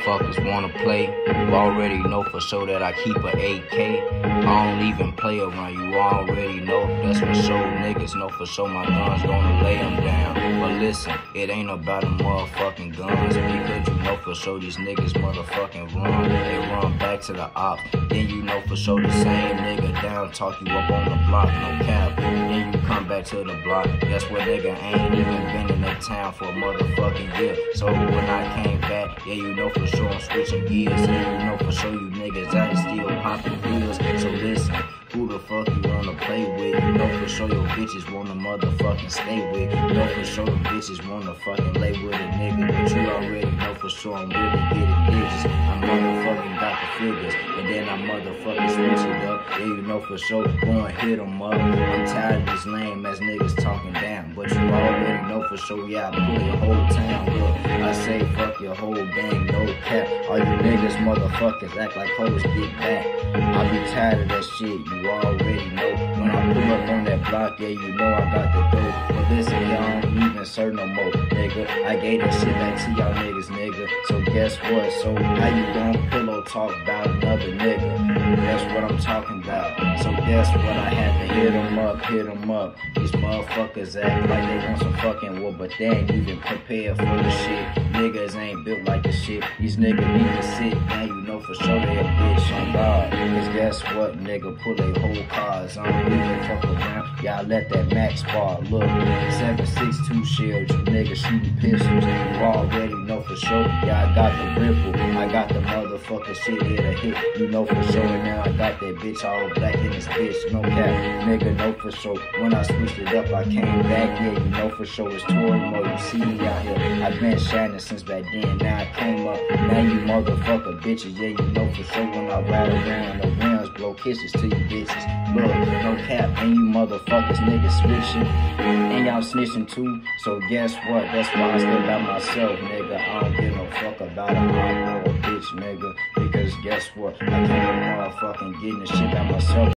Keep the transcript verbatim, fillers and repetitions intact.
motherfuckers wanna play, you already know for sure that I keep a A K. I don't even play around, you already know. That's for sure, niggas know for sure my guns gonna lay them down. But listen, it ain't about the motherfucking guns, because you know for sure these niggas motherfucking run. They run back to the ops, then you know for sure the same nigga down talk you up on the block, no cap. Then you come back to the block, that's what nigga ain't even been in the town for a motherfucking year. So when I came back, yeah, you know for sure I'm switching gears. Yeah, you know for sure you niggas out still popping pills. So listen, who the fuck you wanna play with? You know for sure your bitches wanna motherfucking stay with. You know for sure the bitches wanna fucking lay with a nigga. But you already know for sure I'm really getting digits. I motherfucking got the figures, and then I motherfucking switch it up. Yeah, you know for sure, go and hit them up. I'm tired of these lame ass niggas talking down, but you already know for sure, yeah, I pull your whole town. Look, I say fuck your whole gang, no cap. All you niggas motherfuckers act like hoes, get back. I be tired of that shit, you already know. When I pull up on that block, yeah, you know I got the dope. But listen, y'all don't even serve no more, nigga. I gave that shit back to y'all niggas, nigga. So guess what? So how you gon' pillow talk about another nigga? That's what I'm talking about. So guess what? I had to hit them up, hit them up. These motherfuckers act like they want some fucking war, but they ain't even prepared for the shit. Niggas ain't built like the shit. These niggas need to sit, now you know for sure they a bitch on God. Cause guess what, nigga, pull they whole cars. I don't even fuck around, y'all let that max bar. Look, seven six two shield, you niggas shooting pistols. You already know for sure, yeah, I got the ripple. I got the motherfucking shit here to hit, you know for sure. And now I got that bitch all black in this bitch, no cap, nigga, know for sure. When I switched it up, I came back, yeah, you know for sure it's Tori mode. You see me out here, I've been shining since back then. Now I came up, now you motherfucker bitches, yeah, you know for sure. When I ride around, the rims blow kisses to you bitches. Look, no cap, and you motherfuckers niggas switching, and y'all snitching too. So guess what? That's why I still got myself, nigga. I don't give no fuck about a hot or a bitch, nigga. Because guess what? I can't motherfucking getting the shit by myself.